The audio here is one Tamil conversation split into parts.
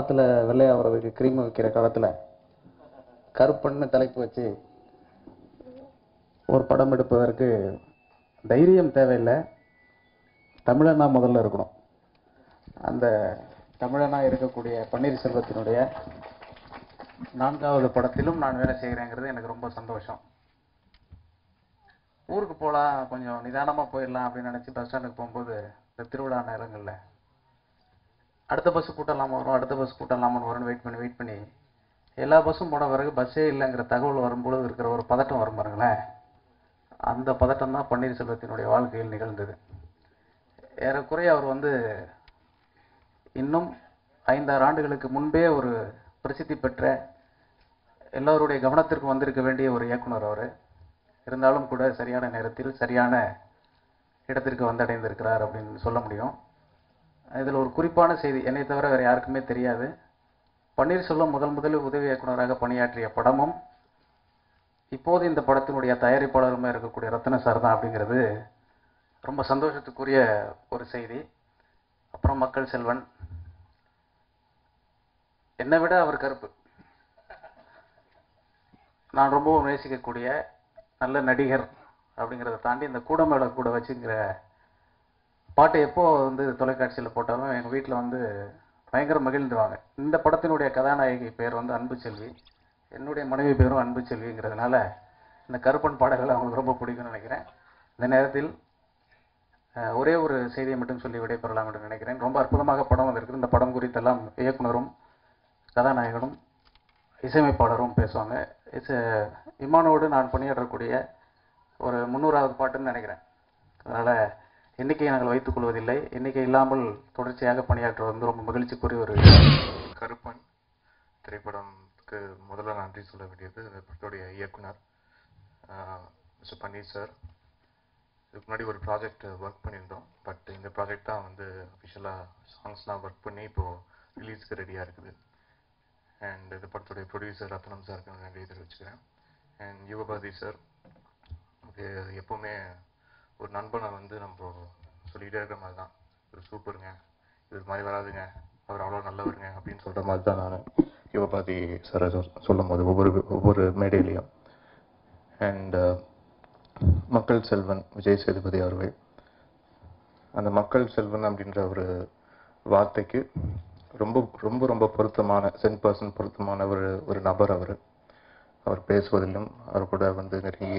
காலத்தில் வெள்ளையாகிறதுக்கு கிரீம் வைக்கிற காலத்தில் கருப்பண்ணு தலைப்பு வச்சு ஒரு படம் எடுப்பதற்கு தைரியம் தேவையில்லை, தமிழனா முதல்ல இருக்கணும். அந்த தமிழனா இருக்கக்கூடிய பன்னீர்செல்வத்தினுடைய 4வது படத்திலும் நான் வேலை செய்கிறேங்கிறது எனக்கு ரொம்ப சந்தோஷம். ஊருக்கு போகலாம், கொஞ்சம் நிதானமாக போயிடலாம் அப்படின்னு நினச்சி பஸ் ஸ்டாண்டுக்கு போகும்போது இந்த திருவிழா நேரங்களில் அடுத்த பஸ் கூட்டலாமல் வரும், அடுத்த பஸ் கூட்டலாமல் வரும்னு வெயிட் பண்ணி எல்லா பஸ்ஸும் போன பிறகு பஸ்ஸே இல்லைங்கிற தகவல் வரும்பொழுது இருக்கிற ஒரு பதட்டம் வரும் பாருங்களேன். அந்த பதட்டம் தான் பன்னீர்செல்வத்தினுடைய வாழ்க்கையில் நிகழ்ந்தது. ஏறக்குறைய அவர் இன்னும் 5-6 ஆண்டுகளுக்கு முன்பே ஒரு பிரசித்தி பெற்ற எல்லோருடைய கவனத்திற்கு வந்திருக்க வேண்டிய ஒரு இயக்குனர் அவர். இருந்தாலும் கூட சரியான நேரத்தில் சரியான இடத்திற்கு வந்தடைந்திருக்கிறார் அப்படின்னு சொல்ல முடியும். இதில் ஒரு குறிப்பான செய்தி, என்னை தவிர வேறு யாருக்குமே தெரியாது. பன்னீர்செல்வம் முதலில் உதவி இயக்குனராக பணியாற்றிய படமும் இப்போது இந்த படத்தினுடைய தயாரிப்பாளருமே இருக்கக்கூடிய ரத்ன சார் தான் அப்படிங்கிறது ரொம்ப சந்தோஷத்துக்குரிய ஒரு செய்தி. அப்புறம் மக்கள் செல்வன், என்னை விட அவர் கருப்பு. நான் ரொம்பவும் நேசிக்கக்கூடிய நல்ல நடிகர் அப்படிங்கிறத தாண்டி இந்த கூட மேலே கூட வச்சுங்கிற பாட்டு எப்போ தொலைக்காட்சியில் போட்டாலும் எங்கள் வீட்டில் பயங்கர மகிழ்ந்துருவாங்க. இந்த படத்தினுடைய கதாநாயகி பேர் அன்பு செல்வி, என்னுடைய மனைவி பேரும் அன்பு செல்விங்கிறதுனால இந்த கருப்பன் பாடல்கள் அவங்களுக்கு ரொம்ப பிடிக்கும்னு நினைக்கிறேன். இந்த நேரத்தில் ஒரே ஒரு செய்தியை மட்டும் சொல்லி விடைபெறலாம் என்று நினைக்கிறேன். ரொம்ப அற்புதமாக படம் வந்திருக்கு. இந்த படம் குறித்தெல்லாம் இயக்குனரும் கதாநாயகனும் இசையமைப்பாளரும் பேசுவாங்க. இமானோடு நான் பணியாற்றக்கூடிய ஒரு 300வது பாட்டுன்னு நினைக்கிறேன். அதனால் எண்ணிக்கையை நாங்கள் வைத்துக் கொள்வதில்லை. எண்ணிக்கை இல்லாமல் தொடர்ச்சியாக பணியாற்றுவது ரொம்ப மகிழ்ச்சிக்குரிய ஒரு கருப்பன் திரைப்படத்துக்கு முதல்ல நன்றி சொல்ல வேண்டியது இந்த படத்துடைய இயக்குனர் மிஸ்டர் பன்னீர் சார். இதுக்கு முன்னாடி ஒரு ப்ராஜெக்ட் ஒர்க் பண்ணியிருந்தோம். பட் இந்த ப்ராஜெக்ட் தான் அஃபிஷியலாக சாங்ஸ்லாம் ஒர்க் பண்ணி இப்போது ரிலீஸ்க்கு ரெடியாக இருக்குது. அண்ட் இந்த படத்துடைய ப்ரொடியூசர் ரத்னம் சாருக்கு நான் நன்றி தெரிவிச்சுக்கிறேன். அண்ட் யுவபாதி சார், எப்போவுமே ஒரு நண்பனை நம்ம சொல்லிக்கிட்டே இருக்கிற மாதிரி தான், ஒரு சூப்பருங்க, இது மாதிரி வராதுங்க, அவர் அவ்வளோ நல்லவருங்க அப்படின்னு சொல்கிற மாதிரி தான் நான் யுவபாதி சாரை சொல்லும் போது ஒவ்வொரு மேடையிலையும். அண்ட் மக்கள் செல்வன் விஜய் சேதுபதி அவர்கள், அந்த மக்கள் செல்வன் அப்படின்ற ஒரு வார்த்தைக்கு ரொம்ப ரொம்ப ரொம்ப பொருத்தமான 10% பொருத்தமான ஒரு நபர் அவர் பேசுவதிலும் அவர் கூட நிறைய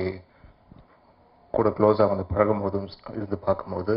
கூட க்ளோஸாக பழகும் போதும் இருந்து பார்க்கும்போது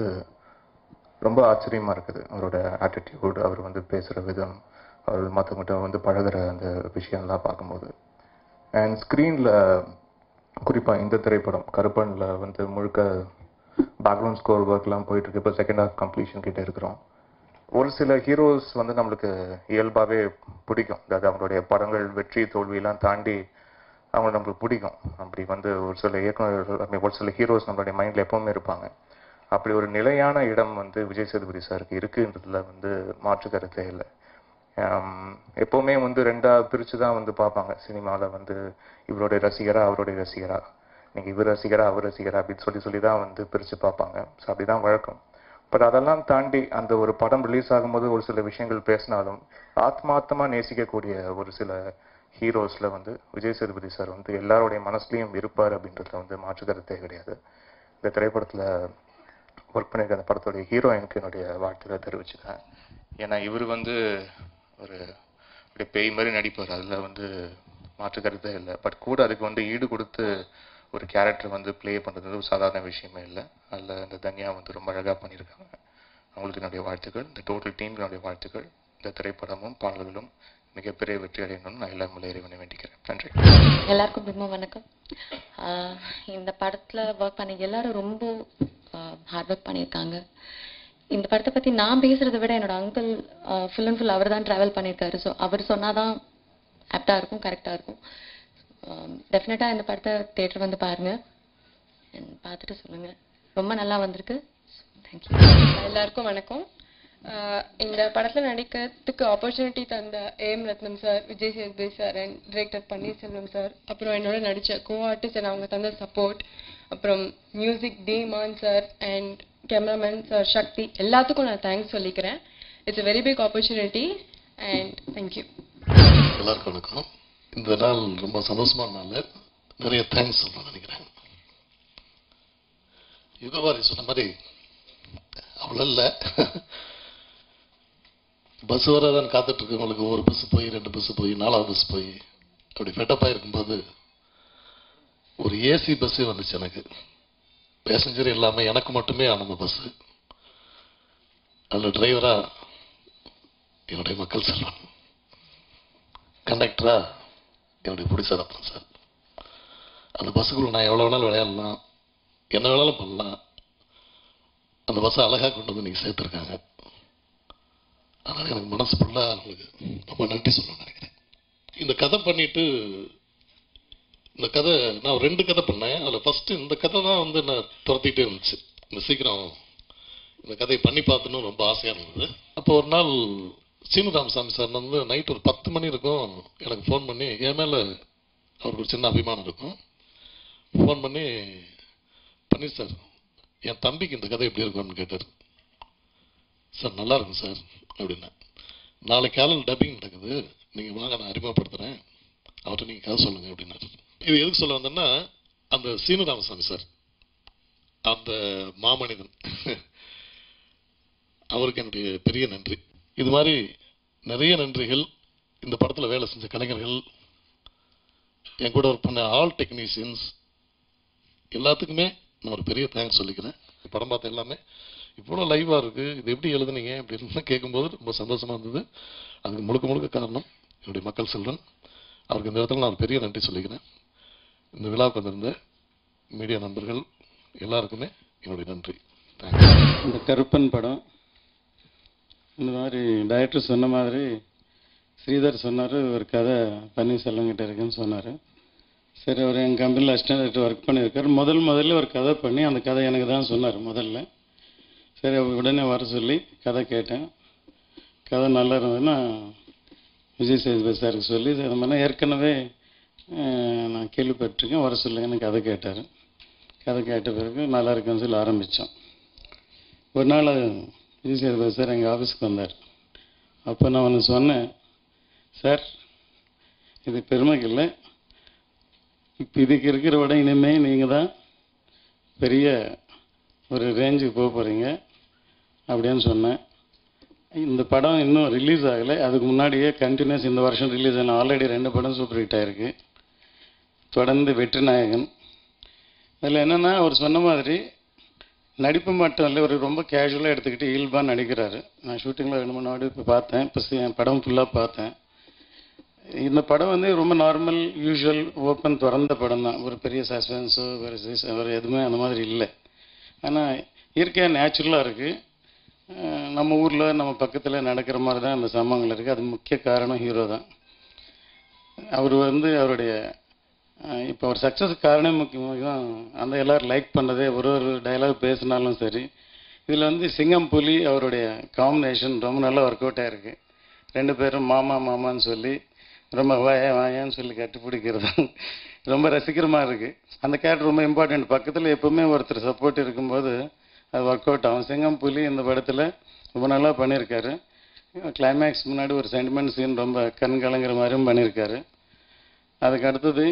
ரொம்ப ஆச்சரியமாக இருக்குது. அவரோட ஆட்டிடியூட், அவர் பேசுகிற விதம், அவர் மற்றவங்கிட்ட பழகிற அந்த விஷயம்லாம் பார்க்கும்போது. அண்ட் ஸ்க்ரீனில் குறிப்பாக இந்த திரைப்படம் கருப்பனில் முழுக்க பேக்ரவுண்ட் ஸ்கோர் ஒர்க்லாம் போயிட்டுருக்கு. இப்போ செகண்ட் ஹாஃப் கம்ப்ளீஷன் கிட்டே இருக்கிறோம். ஒரு சில ஹீரோஸ் நம்மளுக்கு இயல்பாகவே பிடிக்கும். அதாவது அவங்களுடைய படங்கள் வெற்றி தோல்வியெல்லாம் தாண்டி அவங்க நம்மளுக்கு பிடிக்கும். அப்படி ஒரு சில இயக்குநர்கள், ஒரு சில ஹீரோஸ் நம்மளுடைய மைண்டில் எப்பவுமே இருப்பாங்க. அப்படி ஒரு நிலையான இடம் விஜய் சேதுபதி சாருக்கு இருக்குன்றதுல மாற்று கருத்தே இல்லை. எப்போவுமே ரெண்டாக பிரித்து தான் பார்ப்பாங்க சினிமாவில். இவருடைய ரசிகரா அவருடைய ரசிகரா, நீங்கள் இவர் ரசிகரா அவர் ரசிகரா அப்படின்னு சொல்லி தான் பிரித்து பார்ப்பாங்க. ஸோ அப்படி தான் வழக்கம். பட் அதெல்லாம் தாண்டி அந்த ஒரு படம் ரிலீஸ் ஆகும்போது ஒரு சில விஷயங்கள் பேசினாலும் ஆத்மார்த்தமாக நேசிக்கக்கூடிய ஒரு சில ஹீரோஸில் விஜய் சேதுபதி சார் எல்லாருடைய மனசுலையும் இருப்பார் அப்படின்றதுல மாற்று கருத்தே கிடையாது. இந்த திரைப்படத்தில் ஒர்க் பண்ணியிருக்க அந்த படத்துடைய ஹீரோயினுக்கு என்னுடைய வாழ்த்துக்களை தெரிவிச்சுக்கிறேன். ஏன்னா இவர் ஒரு அப்படியே பேய் மாதிரி நடிப்பார், அதில் மாற்று கருத்தே இல்லை. பட் கூட அதுக்கு ஈடு கொடுத்து ஒரு கேரக்டர் ப்ளே பண்ணுறது ஒரு சாதாரண விஷயமே இல்லை. அதில் இந்த தன்யா ரொம்ப அழகாக பண்ணியிருக்காங்க. அவங்களுக்கு என்னுடைய வாழ்த்துக்கள், இந்த டோட்டல் டீம் என்னுடைய வாழ்த்துக்கள். இந்த திரைப்படமும் பாடல்களும் மிகப்பெரிய வெற்றி அடையணும்னு நான் எல்லா இறைவனை வேண்டிக்கிறேன். நன்றி. எல்லாருக்கும் ரொம்ப வணக்கம். இந்த படத்தில் ஒர்க் பண்ண எல்லாரும் ரொம்ப ஹார்ட் ஒர்க் பண்ணியிருக்காங்க. இந்த படத்தை பற்றி நான் பேசுகிறத விட என்னோட அங்கிள் ஃபுல் அண்ட் ஃபுல் அவர் தான் ட்ராவல் பண்ணியிருக்காரு. ஸோ அவர் சொன்னால் தான் ஆப்டாக இருக்கும், கரெக்டாக இருக்கும். டெஃபினட்டாக இந்த படத்தை தேட்டர் பாருங்கள், பார்த்துட்டு சொல்லுங்கள். ரொம்ப நல்லா வந்திருக்கு. தேங்க்யூ. எல்லாருக்கும் வணக்கம். இந்த படத்தில் நடிக்கிறதுக்கு ஆப்பர்ச்சுனிட்டி தந்த AM Rathnam sir, Vijay Sethupathi sir and director Panneerselvam sir, அப்புறம் என்னோட நடித்த கோ ஆர்டிஸ்ட் அண்ட் அவங்க தந்த சப்போர்ட், அப்புறம் music D Imman sir and cameraman sir Sakthi, எல்லாத்துக்கும் நான் தேங்க்ஸ் சொல்லிக்கிறேன். It's a very big opportunity. And thank you. எல்லாருக்கும் வணக்கம். இந்த நாள் ரொம்ப சந்தோஷமான நாள். நிறைய தேங்க்ஸ் சொல்லணும்னு நினைக்கிறேன். யுகவாரி சொன்ன மாதிரி அவ்வளோ இல்லை, பஸ் வராதான் காத்துட்டு இருக்கவங்களுக்கு ஒரு பஸ் போய் 2 பஸ் போய் 4வது பஸ் போய் அப்படி ஃபெட்டப்பாக இருக்கும்போது ஒரு ஏசி பஸ்ஸே வந்துச்சு. எனக்கு பேசஞ்சர் இல்லாமல் எனக்கு மட்டுமே ஆனந்த பஸ்ஸு. அதில் டிரைவராக என்னுடைய மக்கள் செல்வன், கண்டக்டரா என்னுடைய பிடிச்சாரப்பன் சார். அந்த பஸ்ஸுக்குள்ள நான் எவ்வளோ வேணாலும் விளையாடலாம், என்ன வேணாலும் பண்ணலாம். அந்த பஸ்ஸை அழகாக கொண்டு வந்து நீங்கள் சேர்த்துருக்காங்க. அதனால் எனக்கு மனசு ஃபுல்லாக அவங்களுக்கு ரொம்ப நன்றி சொல்லணும்னு நினைக்கிறேன். இந்த கதை பண்ணிட்டு இந்த கதை நான் 2 கதை பண்ணேன். அதில் ஃபஸ்ட்டு இந்த கதை தான் வந்து நான் துரத்திக்கிட்டே இருந்துச்சு. இந்த சீக்கிரம் இந்த கதையை பண்ணி பார்த்துன்னு ரொம்ப ஆசையாக இருந்தது. அப்போ ஒரு நாள் சீனு ராமசாமி சார் வந்து நைட் ஒரு 10 மணி இருக்கும் எனக்கு ஃபோன் பண்ணி, என் மேலே அவருக்கு ஒரு சின்ன அபிமானம் இருக்கும், ஃபோன் பண்ணி பன்னீர் சார் என் தம்பிக்கு இந்த கதை எப்படி இருக்கும்னு கேட்டார். சார் நல்லா இருக்கும் சார் அப்படின்னா, நாளைக்கு காலையில் டப்பிங் நடக்குது, நீங்கள் வாங்க நான் அறிமுகப்படுத்துகிறேன், அவர்கிட்ட நீங்கள் கதை சொல்லுங்கள் அப்படின்னாரு. இது எதுக்கு சொல்ல வந்தேன்னா, அந்த சீனு ராமசாமி சார் அந்த மாமனிதன் அவருக்கு என்னுடைய பெரிய நன்றி. இது மாதிரி நிறைய நன்றிகள். இந்த படத்தில் வேலை செஞ்ச கலைஞர்கள், என் கூட ஒர்க் பண்ண ஆல் டெக்னீஷியன்ஸ் எல்லாத்துக்குமே நான் ஒரு பெரிய தேங்க்ஸ் சொல்லிக்கிறேன். படம் பார்த்த எல்லாமே இவ்வளோ லைவாக இருக்குது, இது எப்படி எழுதுனீங்க அப்படின்னு கேட்கும்போது ரொம்ப சந்தோஷமாக இருந்தது. அதுக்கு முழுக்க முழுக்க காரணம் என்னுடைய மக்கள் செல்வன். அவருக்கு இந்த இடத்துல நான் ஒரு பெரிய நன்றி சொல்லிக்கிறேன். இந்த விழாவுக்கு வந்திருந்த மீடியா நண்பர்கள் எல்லாருக்குமே என்னுடைய நன்றி. தேங்க்ஸ். இந்த கருப்பன் படம் இந்த மாதிரி டைரக்டர் சொன்ன மாதிரி ஸ்ரீதர் சொன்னார், ஒரு கதை பன்னீர்செல்வங்கிட்ட இருக்குன்னு சொன்னார். சரி, அவர் எங்கள் கம்பெனியில் அசிஸ்டன்ட் டைரக்டர் ஒர்க் பண்ணியிருக்கார். முதல்ல ஒரு கதை பண்ணி அந்த கதை எனக்கு தான் சொன்னார் முதல்ல. சரி, அவர் உடனே வர சொல்லி கதை கேட்டேன். கதை நல்லா இருந்ததுன்னா விஜய் சேதுபதி சாருக்கு சொல்லி, அது மாதிரி ஏற்கனவே நான் கேள்விப்பட்டிருக்கேன், வர சொல்லுங்கன்னு கதை கேட்டார். கதை கேட்ட பிறகு நல்லா இருக்குன்னு சொல்லி ஆரம்பித்தோம். ஒரு நாள் விஜய் சேதுபதி சார் எங்கள் ஆஃபீஸுக்கு வந்தார். அப்போ நான் ஒன்று சொன்னேன், சார் இது பெருமைக்கு இல்லை, இப்போ இதுக்கு இருக்கிற விட இனிமேல் நீங்கள் தான் பெரிய ஒரு ரேஞ்சுக்கு போக போகிறீங்க அப்படின்னு சொன்னேன். இந்த படம் இன்னும் ரிலீஸ் ஆகலை, அதுக்கு முன்னாடியே கண்டினியூஸ் இந்த வருஷம் ரிலீஸ் ஆகணும். ஆல்ரெடி 2 படம் சூப்பர் ஹிட் ஆகிருக்கு. தொடர்ந்து வெற்றி நாயகன். அதில் என்னென்னா, அவர் சொன்ன மாதிரி நடிப்பு மட்டும் இல்லை, ஒரு ரொம்ப கேஷுவலாக எடுத்துக்கிட்டு இயல்பாக நடிக்கிறாரு. நான் ஷூட்டிங்கில் 2-3 வாட்டி இப்போ பார்த்தேன், இப்போ என் படம் ஃபுல்லாக பார்த்தேன். இந்த படம் வந்து ரொம்ப நார்மல் யூஷுவல் ஓப்பன் திறந்த படம் தான். ஒரு பெரிய சஸ்பென்ஸோ ஒரு எதுவுமே அந்த மாதிரி இல்லை. ஆனால் இயற்கையாக நேச்சுரலாக இருக்குது. நம்ம ஊரில் நம்ம பக்கத்தில் நடக்கிற மாதிரி தான் அந்த சம்பவங்கள் இருக்குது. அது முக்கிய காரணம் ஹீரோ தான். அவர் வந்து அவருடைய இப்போ அவர் சக்ஸஸுக்கு காரணம் முக்கியம். அந்த எல்லோரும் லைக் பண்ணுறதே, ஒரு டைலாக் பேசினாலும் சரி. இதில் வந்து சிங்கம் புலி அவருடைய காம்பினேஷன் ரொம்ப நல்லா ஒர்க் அவுட் ஆகிருக்கு. 2 பேரும் மாமா மாமான்னு சொல்லி ரொம்ப வாயான்னு சொல்லி கட்டுப்பிடிக்கிறது ரொம்ப ரசிக்கிறமாக இருக்குது. அந்த கேரக்டர் ரொம்ப இம்பார்ட்டண்ட். பக்கத்தில் எப்போவுமே ஒருத்தர் சப்போர்ட் இருக்கும்போது அது ஒர்க் அவுட் ஆகும். சிங்கம் புலி இந்த படத்தில் ரொம்ப நல்லா பண்ணியிருக்காரு. கிளைமேக்ஸ் முன்னாடி ஒரு சென்டிமெண்ட் சீன் ரொம்ப கண் கலங்குற மாதிரியும் பண்ணியிருக்காரு. அதுக்கு அடுத்தது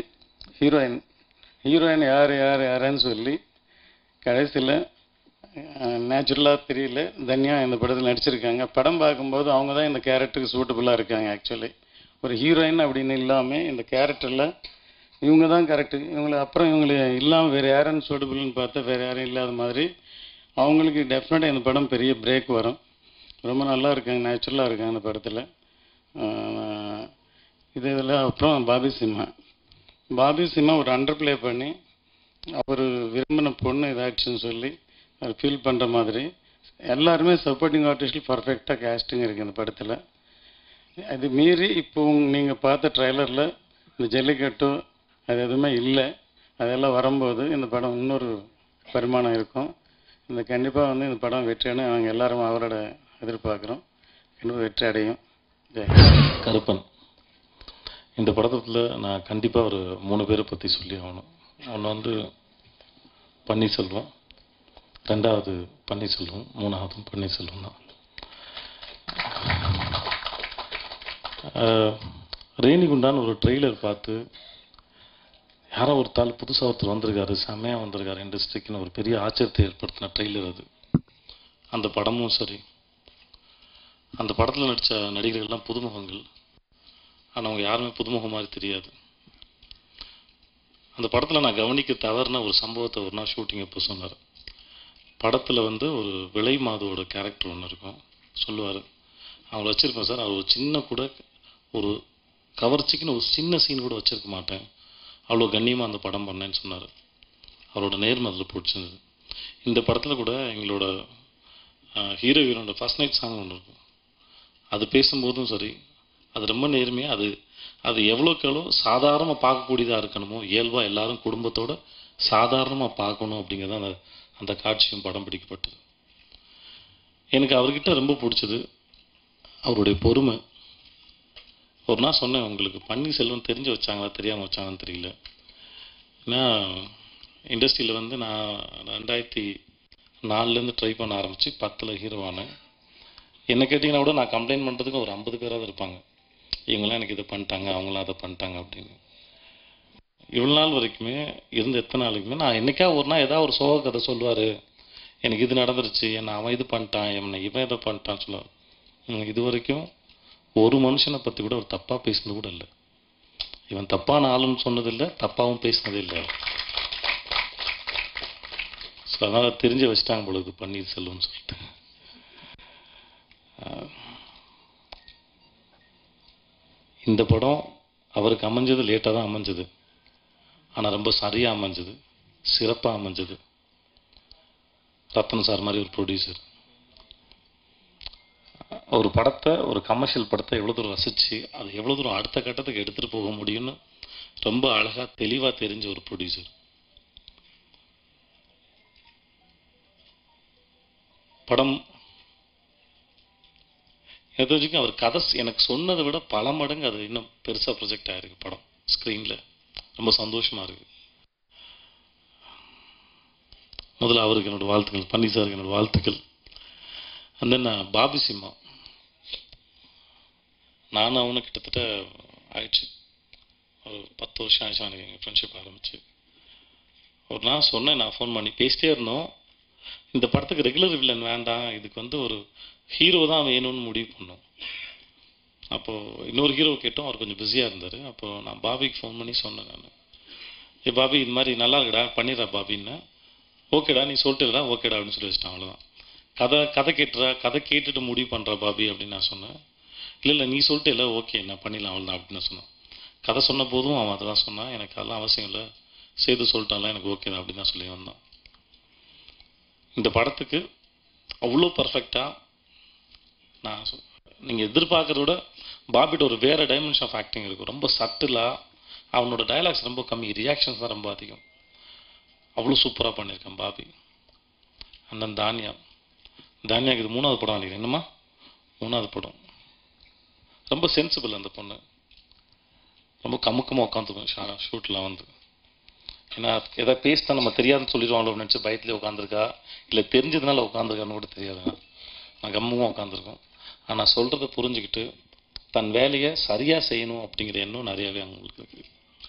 ஹீரோயின் யாருன்னு சொல்லி கடைசியில் நேச்சுரலாக தெரியல, தன்யா இந்த படத்தில் நடிச்சிருக்காங்க. படம் பார்க்கும்போது அவங்க தான் இந்த கேரக்டருக்கு சூட்டபுளாக இருக்காங்க. ஆக்சுவலி ஒரு ஹீரோயின் அப்படின்னு இல்லாமல் இந்த கேரக்டரில் இவங்க தான் கரெக்டு. இவங்களை இல்லாமல் வேறு யாருன்னு சூட்டபுள்னு பார்த்தா வேறு யாரும் இல்லாத மாதிரி அவங்களுக்கு டெஃபினட்டாக இந்த படம் பெரிய பிரேக் வரும். ரொம்ப நல்லா இருக்காங்க, நேச்சுரலாக இருக்காங்க இந்த படத்தில். இதில் அப்புறம் பாபி சிம்மா ஒரு அண்டர் ப்ளே பண்ணி அவர் விரும்பின பொண்ணு இதாச்சுன்னு சொல்லி அவர் ஃபீல் பண்ணுற மாதிரி எல்லாருமே சப்போர்ட்டிங் ஆர்டிஸ்டில் பர்ஃபெக்டாக கேஸ்டிங் இருக்குது இந்த படத்தில். அது மீறி இப்போ நீங்கள் பார்த்த ட்ரைலரில் இந்த ஜல்லிக்கட்டு அது எதுவுமே இல்லை. அதெல்லாம் வரும்போது இந்த படம் இன்னொரு பரிமாணம் இருக்கும். இந்த கண்டிப்பாக வந்து இந்த படம் வெற்றியான நாங்கள் எல்லாரும் அவரோட எதிர்பார்க்குறோம். கண்டிப்பாக வெற்றி அடையும். கருப்பன் இந்த படத்தில் நான் கண்டிப்பாக ஒரு 3 பேரை பற்றி சொல்லி ஆகணும். ஒன்று வந்து பன்னீர்செல்வம், 2வது பன்னீர்செல்வம், 3வது பன்னீர்செல்வம் தான். ரேணிகுண்டான்னு ஒரு ட்ரெய்லர் பார்த்து யாரோ ஒரு தாள் புதுசாக ஒருத்தர் வந்திருக்காரு, செம்மையாக வந்திருக்காரு இண்டஸ்ட்ரிக்குன்னு ஒரு பெரிய ஆச்சரியத்தை ஏற்படுத்தின ட்ரெய்லர் அது. அந்த படமும் சரி, அந்த படத்தில் நடித்த நடிகர்கள்லாம் புதுமுகங்கள், ஆனால் அவங்க யாருமே புதுமுகம் மாதிரி தெரியாது. அந்த படத்தில் நான் கவனிக்க தவறுன ஒரு சம்பவத்தை ஒரு நாள் ஷூட்டிங் அப்போ சொன்னார். படத்தில் வந்து ஒரு விலை மாதோட கேரக்டர் ஒன்று இருக்கும், சொல்லுவார், அவங்கள வச்சுருப்பேன் சார், அவர் ஒரு சின்ன கூட ஒரு கவர்ச்சிக்குன்னு ஒரு சின்ன சீன் கூட வச்சுருக்க மாட்டேன், அவ்வளோ கண்ணியமாக அந்த படம் பண்ணேன்னு சொன்னார். அவரோட நேர்மை அதில் பிடிச்சிருந்தது. இந்த படத்தில் கூட எங்களோட ஹீரோ ஹீரோனோட ஃபர்ஸ்ட் நைட் சாங் ஒன்று இருக்கும், அது பேசும்போதும் சரி, அது ரொம்ப நேர்மையாக அது எவ்வளோக்கு எவ்வளோ சாதாரணமாக பார்க்கக்கூடியதாக இருக்கணுமோ, இயல்பாக எல்லாரும் குடும்பத்தோடு சாதாரணமாக பார்க்கணும் அப்படிங்கிறது அந்த அந்த காட்சியும் படம் பிடிக்கப்பட்டது. எனக்கு அவர்கிட்ட ரொம்ப பிடிச்சது அவருடைய பொறுமை. ஒரு நாள் சொன்னேன், உங்களுக்கு பன்னீர்செல்வம் தெரிஞ்சு வச்சாங்களா தெரியாமல் வச்சாங்கன்னு தெரியல. ஏன்னா இண்டஸ்ட்ரியில் வந்து நான் 2004 ட்ரை பண்ண ஆரம்பித்து 10 ஹீரோவானேன். என்ன கேட்டிங்கன்னா கூட நான் கம்ப்ளைண்ட் பண்ணுறதுக்கு ஒரு 50 பேராவது இருப்பாங்க, இவங்களாம் எனக்கு இதை பண்ணிட்டாங்க, அவங்களாம் அதை பண்ணிட்டாங்க அப்படின்னு. இவ்வளோ நாள் வரைக்குமே இருந்து எத்தனை நாளைக்குமே நான் என்றைக்கா ஒரு நாள் ஏதாவது ஒரு சோக கதை சொல்லுவார், எனக்கு இது நடந்துருச்சு, என்னை அவன் இது பண்ணிட்டான், என்னை இவன் இதை பண்ணிட்டான்னு சொல்லுவார். இது வரைக்கும் ஒரு மனுஷனை பற்றி கூட ஒரு தப்பாக பேசினது கூட இல்லை. இவன் தப்பான ஆளுன்னு சொன்னதில்லை, தப்பாகவும் பேசினதே இல்லை. ஸோ அதனால் தெரிஞ்சு வச்சுட்டாங்க பொழுது பன்னீர்செல்வம்னு சொல்லிட்டு. இந்த படம் அவருக்கு அமைஞ்சது லேட்டாக தான் அமைஞ்சது, ஆனால் ரொம்ப சரியாக அமைஞ்சது, சிறப்பாக அமைஞ்சது. ரத்தன் சார் மாதிரி ஒரு ப்ரொடியூசர் ஒரு படத்தை, ஒரு கமர்ஷியல் படத்தை எவ்வளோ தூரம் ரசித்து அதை எவ்வளோ தூரம் அடுத்த கட்டத்துக்கு எடுத்துகிட்டு போக முடியும்னு ரொம்ப அழகாக தெளிவாக தெரிஞ்ச ஒரு ப்ரொடியூசர். படம் எது வரைக்கும் அவர் கதை எனக்கு சொன்னதை விட பல மடங்கு அது இன்னும் பெருசாக ப்ரொஜெக்ட் ஆகிருக்கு படம் ஸ்க்ரீனில். ரொம்ப சந்தோஷமாக இருக்குது. முதல்ல அவருக்கு என்னோடய வாழ்த்துக்கள், பன்னீர் சாருக்கு என்னோடய வாழ்த்துக்கள். அந்த நான் பாபி சிம்மா, நானும் அவனு கிட்டத்தட்ட ஆயிடுச்சு ஒரு 10 வருஷம் ஆயிடுச்சு எனக்கு எங்கள் ஃப்ரெண்ட்ஷிப் ஆரம்பிச்சு. ஒரு நாள் சொன்னேன், நான் ஃபோன் பண்ணி பேசிட்டே இருந்தோம், இந்த படத்துக்கு ரெகுலர் வில்லன் வேண்டாம், இதுக்கு வந்து ஒரு ஹீரோ தான் வேணும்னு முடிவு பண்ணோம். அப்போது இன்னொரு ஹீரோ கேட்டோம், அவர் கொஞ்சம் பிஸியாக இருந்தார். அப்போது நான் பாபிக்கு ஃபோன் பண்ணி சொன்னேன், நான் பாபி இது மாதிரி நல்லா இருக்குடா பண்ணிடுறா பாபின்னு. ஓகேடா நீ சொல்லிட்டுடா, ஓகேடா அப்படின்னு சொல்லி வச்சிட்டேன். அவ்வளோதான். கதை கேட்டுறா, கதை கேட்டுட்டு முடிவு பண்ணுறா பாபி அப்படின்னு நான் சொன்னேன். இல்லை நீ சொல்லிட்டு இல்லை, ஓகே நான் பண்ணிடலாம் அவ்வளோதான் அப்படின்னு நான் சொன்னேன். கதை சொன்ன போதும் அவன் அதெல்லாம் சொன்னான், எனக்கு அதெல்லாம் அவசியம் இல்லை, செய்து சொல்லிட்டான்லாம் எனக்கு ஓகே தான் அப்படின்னு நான் சொல்லி வந்தான். இந்த படத்துக்கு அவ்வளோ பர்ஃபெக்டாக நான் நீங்கள் எதிர்பார்க்குறத விட பாபிட்ட ஒரு வேறு டைமென்ஷன் ஆஃப் ஆக்டிங் இருக்கும். ரொம்ப சட்டிலாக, அவனோட டைலாக்ஸ் ரொம்ப கம்மி, ரியாக்ஷன்ஸ் தான் ரொம்ப அதிகம். அவ்வளோ சூப்பராக பண்ணியிருக்கேன் பாபி. அண்ணன் தானியாவுக்கு இது 3வது படம் நினைக்கிறேன், என்னம்மா 3வது படம். ரொம்ப சென்சிபிள் அந்த பொண்ணு, ரொம்ப கமுக்கமாக உட்காந்துருக்கும் ஷூட்டில் வந்து. ஏன்னா எதாவது பேசினா நம்ம தெரியாதுன்னு சொல்லிடுவாங்களோ நினச்சி பயத்துலேயே உட்காந்துருக்கா, இல்லை தெரிஞ்சதுனால உட்காந்துருக்கான்னு கூட தெரியாதுங்க. நான் கம்முமாக உட்காந்துருக்கோம். ஆனால் சொல்கிறத புரிஞ்சுக்கிட்டு தன் வேலையை சரியாக செய்யணும் அப்படிங்கிற எண்ணம் நிறையாவே அவங்களுக்கு இருக்குது.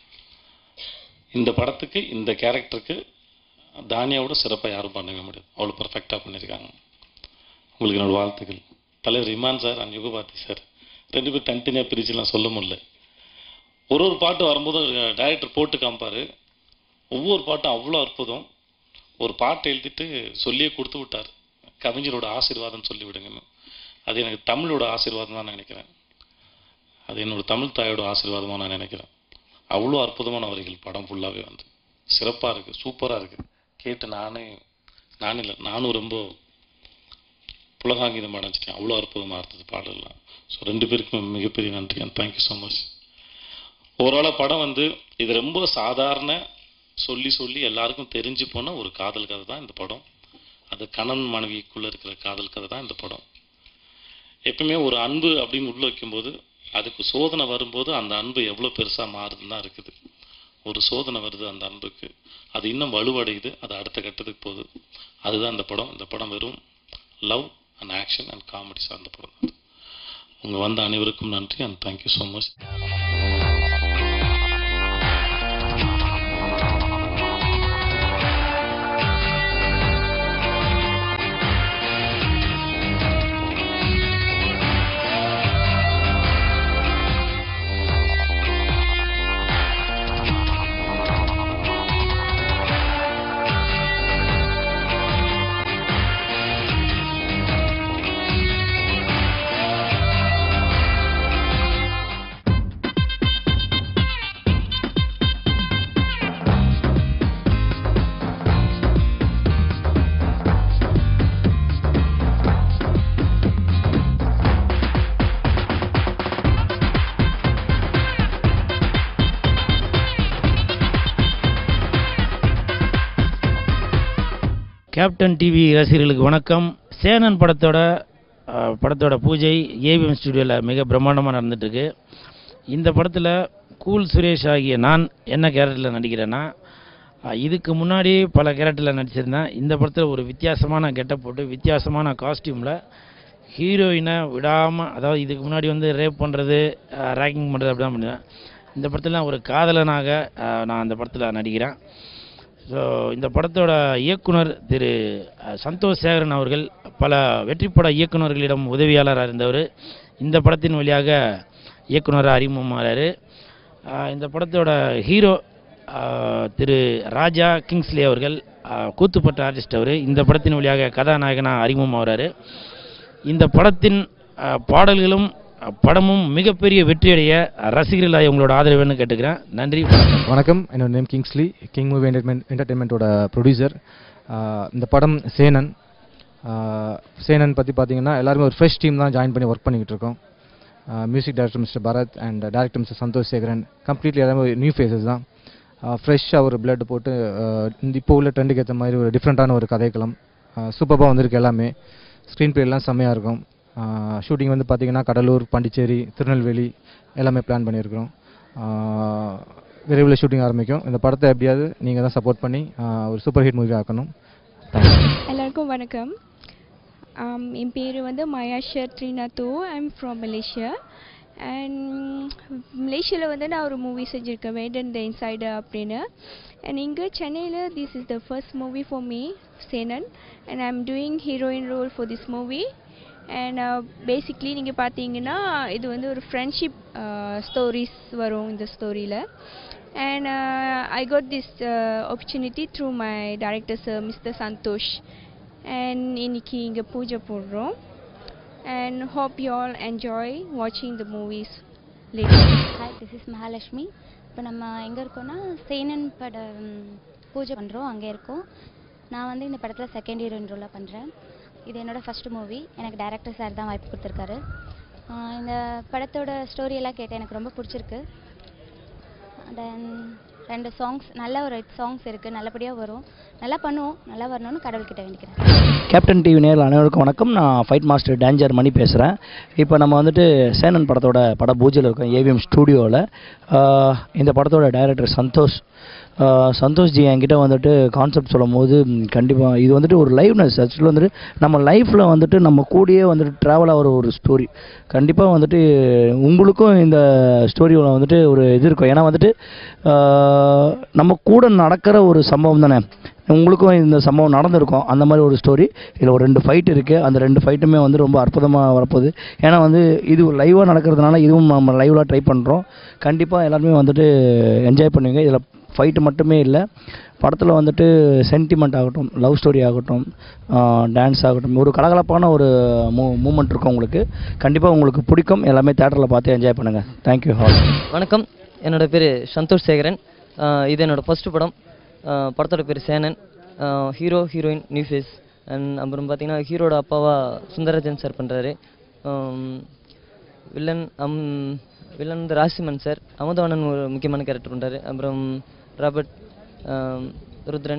இந்த படத்துக்கு இந்த கேரக்டருக்கு தானியாவோட சிறப்பாக யாரும் பண்ணவே முடியாது, அவ்வளோ பர்ஃபெக்டாக பண்ணியிருக்காங்க. உங்களுக்கு என்னோடய வாழ்த்துக்கள். தலைவர் Imman sir and Yugabharathi sir 2 பேர் தனித்தனியாக பிரிச்சுலாம் சொல்ல முடியல. ஒரு பாட்டு வரும்போது டைரக்டர் போட்டு காமிப்பார், ஒவ்வொரு பாட்டும் அவ்வளோ அற்புதம். ஒரு பாட்டை எழுதிட்டு சொல்லியே கொடுத்து விட்டார், கவிஞரோட ஆசீர்வாதம் சொல்லி விடுங்கன்னு. அது எனக்கு தமிழோட ஆசீர்வாதம் தான் நான் நினைக்கிறேன், அது என்னோடய தமிழ் தாயோட ஆசீர்வாதமாக நான் நினைக்கிறேன். அவ்வளோ அற்புதமான வரிகள் படம் ஃபுல்லாகவே வந்து சிறப்பாக இருக்குது, சூப்பராக இருக்குது. கேட்டு நானும் ரொம்ப புலகாங்கிதம் அடைஞ்சிட்டேன். அவ்வளோ அற்புதமாக இருந்தது பாடலாம். ஸோ 2 பேருக்கும் மிகப்பெரிய நன்றி அண்ட் தேங்க்யூ ஸோ மச். ஓவராலாக படம் வந்து இது ரொம்ப சாதாரண சொல்லி எல்லாருக்கும் தெரிஞ்சு போன ஒரு காதல் கதை தான் இந்த படம். அது கணவன் மனைவிக்குள்ளே இருக்கிற காதல் கதை தான் இந்த படம். எப்பவுமே ஒரு அன்பு அப்படின்னு உள்ள வைக்கும்போது அதுக்கு சோதனை வரும்போது அந்த அன்பு எவ்வளோ பெருசாக மாறுதுன்னு தான் இருக்குது. ஒரு சோதனை வருது அந்த அன்புக்கு, அது இன்னும் வலுவடையுது, அது அடுத்த கட்டத்துக்கு போகுது. அதுதான் இந்த படம். இந்த படம் வெறும் love and action and comedy சார்ந்த படம். இங்கே வந்த அனைவருக்கும் நன்றி and thank you so much. Captain TV ரசிகர்களுக்கு வணக்கம். சேனன் படத்தோட பூஜை ஏவிஎம் ஸ்டுடியோவில் மிக பிரம்மாண்டமாக நடந்துட்டுருக்கு. இந்த படத்தில் கூல் சுரேஷ் ஆகிய நான் என்ன கேரக்டரில் நடிக்கிறேன்னா, இதுக்கு முன்னாடி பல கேரக்டரில் நடிச்சிருந்தேன். இந்த படத்தில் ஒரு வித்தியாசமான கெட்டப் போட்டு வித்தியாசமான காஸ்டியூமில் ஹீரோயினை விடாமல், அதாவது இதுக்கு முன்னாடி வந்து ரேப் பண்ணுறது, ரேக்கிங் பண்ணுறது அப்படி தான் பண்ணுவேன். இந்த படத்தில் ஒரு காதலனாக நான் அந்த படத்தில் நடிக்கிறேன். ஸோ இந்த படத்தோட இயக்குனர் திரு சந்தோஷ் சேகரன் அவர்கள் பல வெற்றிப்பட இயக்குநர்களிடம் உதவியாளராக இருந்தவர். இந்த படத்தின் வழியாக இயக்குனராக அறிமுகமாகிறார். இந்த படத்தோட ஹீரோ திரு ராஜா கிங்ஸ்லி அவர்கள் கூத்துப்பட்ட ஆர்டிஸ்ட் அவர். இந்த படத்தின் வழியாக கதாநாயகனாக அறிமுகமாகிறார். இந்த படத்தின் பாடல்களும் படமும் மிகப்பெரிய வெற்றியடைய ரசிகர்களாக உங்களோட ஆதரவுன்னு கேட்டுக்கிறேன். நன்றி, வணக்கம். என்னோட நேம் கிங்ஸ்லி, கிங் மூவி என்டர்டெயின்மெண்ட்டோட ப்ரொடியூசர். இந்த படம் சேனன் பற்றி பார்த்தீங்கன்னா எல்லாருமே ஒரு ஃப்ரெஷ் டீம் தான் ஜாயின் பண்ணி ஒர்க் பண்ணிக்கிட்டு இருக்கோம். Music director mister Bharath and director mister Santhosh Sekaran. Completely எல்லாமே நியூ ஃபேஸஸ் தான். ஃப்ரெஷ்ஷாக ஒரு பிளட் போட்டு இப்போ உள்ள ட்ரெண்டுக்கு ஏற்ற மாதிரி ஒரு டிஃப்ரெண்ட்டான ஒரு கதைக்களம் சூப்பராக வந்திருக்கு. எல்லாமே ஸ்க்ரீன் பிளே எல்லாம் செம்மையாக இருக்கும். ஷூட்டிங் வந்து பார்த்திங்கன்னா கடலூர், பாண்டிச்சேரி, திருநெல்வேலி எல்லாமே பிளான் பண்ணியிருக்கிறோம். விரைவில் ஷூட்டிங் ஆரம்பிக்கும். இந்த படத்தை எப்படியாவது நீங்கள் தான் சப்போர்ட் பண்ணி ஒரு சூப்பர் ஹிட் மூவி ஆக்கணும். எல்லாருக்கும் வணக்கம். என் பேர் வந்து மயாஷர் த்ரீநாத்தோ. I'm from Malaysia. அண்ட் மலேசியாவில் வந்து நான் ஒரு மூவி செஞ்சுருக்கேன், மேட் இன் த இன்சைடர் அப்படின்னு. அண்ட் இங்கே சென்னையில் this is the first movie for me, Senan. And I am doing heroine role for this movie. And basically நீங்கள் பார்த்தீங்கன்னா இது வந்து ஒரு ஃப்ரெண்ட்ஷிப் ஸ்டோரிஸ் வரும் இந்த ஸ்டோரியில். And I got this opportunity through my director sir mister Santhosh. And இன்னைக்கு இங்கே பூஜை போடுறோம். And hope you all enjoy வாட்சிங் the movies later. Hi, this is Mahalakshmi. இப்போ நம்ம எங்கே இருக்கோன்னா சேனன் படம் பூஜை பண்ணுறோம், அங்கே இருக்கோம். நான் வந்து இந்த படத்தில் செகண்ட் ஹீரோயின் ரோலாக பண்ணுறேன். இது என்னோடய ஃபஸ்ட்டு மூவி. எனக்கு டைரக்டர் சார் தான் வாய்ப்பு கொடுத்துருக்காரு. இந்த படத்தோட ஸ்டோரியெல்லாம் கேட்டு எனக்கு ரொம்ப பிடிச்சிருக்கு. தென் 2 சாங்ஸ், நல்ல ஒரு சாங்ஸ் இருக்குது, நல்லபடியாக வரும், நல்லா பண்ணுவோம், நல்லா வரணும்னு கடவுள்கிட்ட வேண்டிக்கிறேன். கேப்டன் டிவி நேரில் அனைவருக்கும் வணக்கம். நான் ஃபைட் மாஸ்டர் டேஞ்சர் மணி பேசுகிறேன். இப்போ நம்ம வந்துட்டு சேனன் படத்தோட பட பூஜையில் இருக்கோம் ஏவிஎம் ஸ்டூடியோவில். இந்த படத்தோட டைரக்டர் சந்தோஷ்ஜி என்கிட்ட வந்துட்டு கான்செப்ட் சொல்லும் போது கண்டிப்பாக இது வந்துட்டு ஒரு லைவ்னஸ். ஆக்சுவலாக வந்துட்டு நம்ம லைஃப்பில் வந்துட்டு நம்ம கூடயே வந்துட்டு ட்ராவல் ஆகிற ஒரு ஸ்டோரி. கண்டிப்பாக வந்துட்டு உங்களுக்கும் இந்த ஸ்டோரியில் வந்துட்டு ஒரு இது இருக்கும். ஏன்னா வந்துட்டு நம்ம கூட நடக்கிற ஒரு சம்பவம் தானே, உங்களுக்கும் இந்த சம்பவம் நடந்திருக்கும். அந்த மாதிரி ஒரு ஸ்டோரி. இதில் ஒரு 2 ஃபைட் இருக்குது. அந்த 2 ஃபைட்டுமே வந்து ரொம்ப அற்புதமாக வரப்போகுது. ஏன்னா வந்து இது லைவாக நடக்கிறதுனால இதுவும் நம்ம லைவாக ட்ரை பண்ணுறோம். கண்டிப்பாக எல்லாருமே வந்துட்டு என்ஜாய் பண்ணுவீங்க. இதில் ஃபைட்டு மட்டுமே இல்லை, படத்தில் வந்துட்டு சென்டிமெண்ட் ஆகட்டும், லவ் ஸ்டோரி ஆகட்டும், டான்ஸ் ஆகட்டும், ஒரு கலகலப்பான ஒரு மூமெண்ட் இருக்கும் உங்களுக்கு. கண்டிப்பாக உங்களுக்கு பிடிக்கும். எல்லாமே தேட்டரில் பார்த்து என்ஜாய் பண்ணுங்கள். Thank you all. வணக்கம், என்னோடய பேர் சந்தோஷ் சேகரன். இது என்னோடய ஃபஸ்ட்டு படம். படத்தோட பேர் Senan. Hero heroine new face. And அப்புறம் பார்த்திங்கன்னா ஹீரோட அப்பாவா சுந்தரராஜன் சார் பண்ணுறாரு. வில்லன் வந்து ராசிமன் சார். அமுதவாணன் ஒரு முக்கியமான கேரக்டர் பண்ணுறாரு. அப்புறம் Robert, Rudran,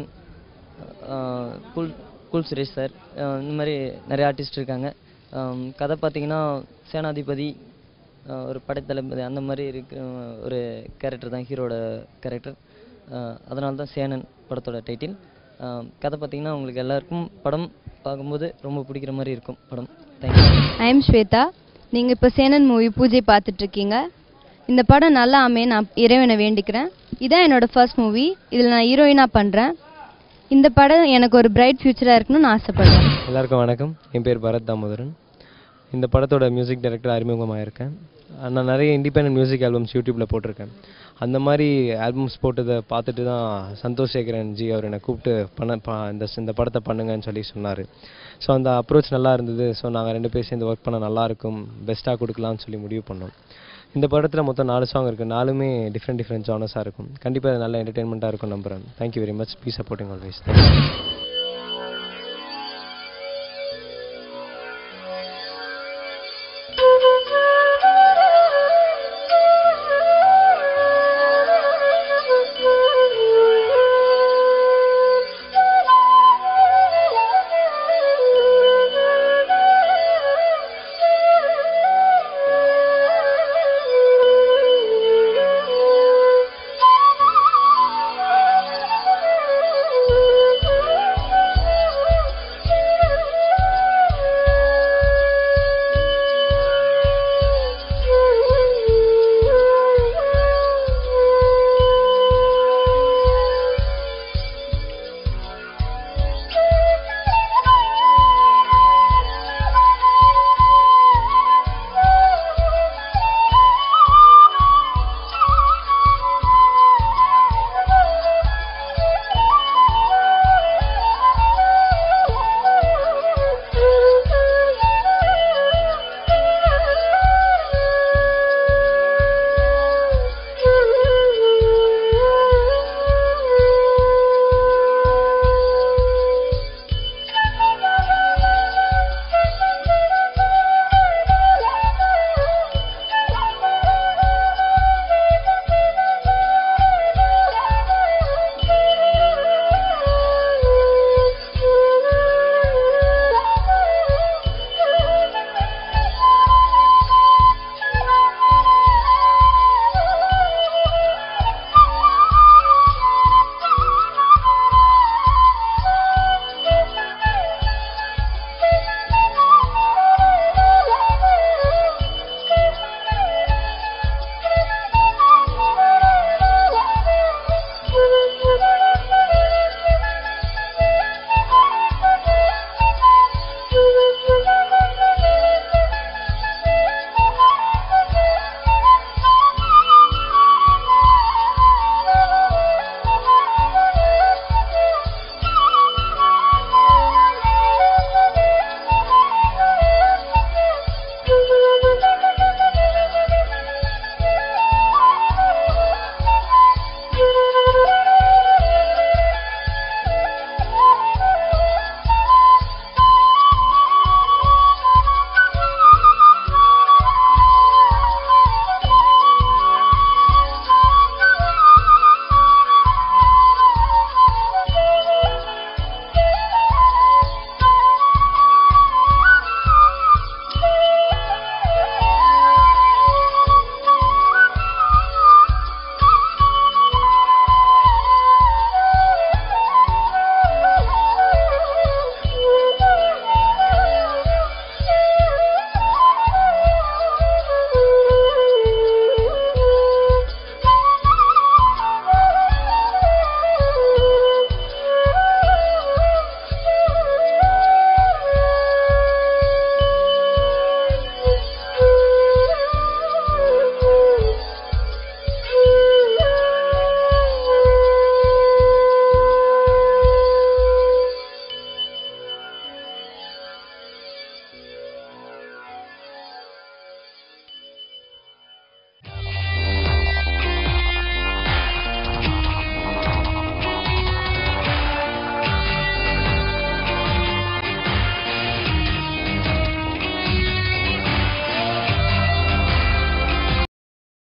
cool Suresh sir, இந்த மாதிரி நிறைய ஆர்டிஸ்ட் இருக்காங்க. கதை பார்த்திங்கன்னா சேனாதிபதி, ஒரு படைத்தளபதி, அந்த மாதிரி இருக்கிற ஒரு கேரக்டர் தான் ஹீரோட கேரக்டர். அதனால தான் சேனன் படத்தோட டைட்டில். கதை பார்த்திங்கன்னா உங்களுக்கு எல்லாருக்கும் படம் பார்க்கும்போது ரொம்ப பிடிக்கிற மாதிரி இருக்கும் படம். தேங்க்யூ. I am Swetha. நீங்கள் இப்போ சேனன் மூவி பூஜை பார்த்துட்ருக்கீங்க. இந்த படம் நல்லா அமைய நான் இறைவனை வேண்டிக்கிறேன். இதான் என்னோடய ஃபர்ஸ்ட் மூவி. இதில் நான் ஹீரோயினாக பண்ணுறேன். இந்த படம் எனக்கு ஒரு பிரைட் ஃப்யூச்சராக இருக்கணும்னு ஆசைப்படுறேன். எல்லாருக்கும் வணக்கம். என் பேர் பரத் தாமோதரன். இந்த படத்தோட மியூசிக் டைரக்டர் அறிமுகமாக இருக்கேன். நான் நிறைய இண்டிபெண்டன்ட் மியூசிக் ஆல்பம்ஸ் யூடியூப்பில் போட்டிருக்கேன். அந்த மாதிரி ஆல்பம்ஸ் போட்டதை பார்த்துட்டு தான் சந்தோஷ் சேகரன் ஜி அவர் என்னை கூப்பிட்டு இந்த படத்தை பண்ணுங்கன்னு சொல்லி சொன்னார். ஸோ அந்த அப்ரோச் நல்லா இருந்தது. ஸோ நாங்கள் 2 பேர் சேர்ந்து ஒர்க் பண்ண நல்லாயிருக்கும், பெஸ்ட்டாக கொடுக்கலாம்னு சொல்லி முடிவு பண்ணோம். இந்த படத்தில் மொத்தம் 4 சாங் இருக்குது. 4மே டிஃப்ரெண்ட் ஜானர்ஸாக இருக்கும். கண்டிப்பாக அது நல்ல என்டர்டெயின்மெண்ட்டாக இருக்கும் நம்புகிறேன். Thank you very much. Please supporting always.